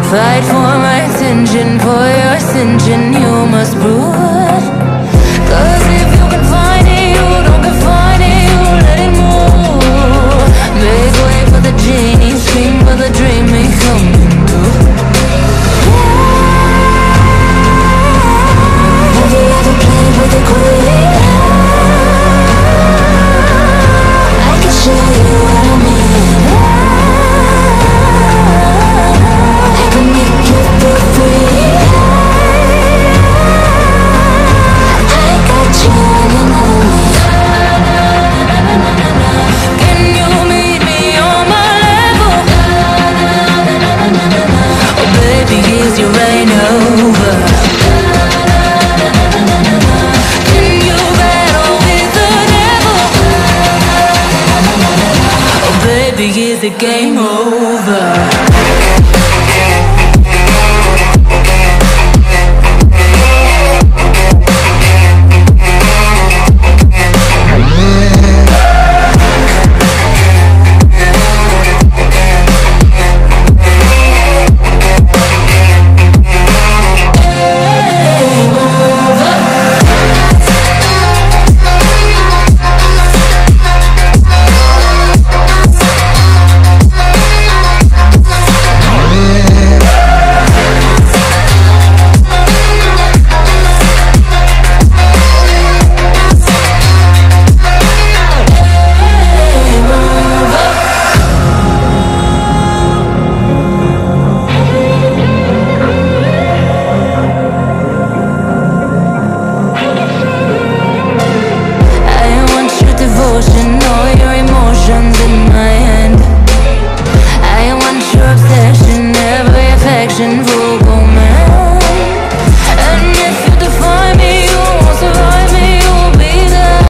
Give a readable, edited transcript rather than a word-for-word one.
Fight for my attention, for your ascension, you must brood. Cause if you can find it, you don't confine it, you let it move. Make way for the genie, scream for the dream, may come true. Have you ever played with a queen? I can show you what I mean. I can make you feel free. I got you running on me. Can you meet me on my level? Oh baby, is your reign over? Can you battle with the devil? Oh baby, is the game over?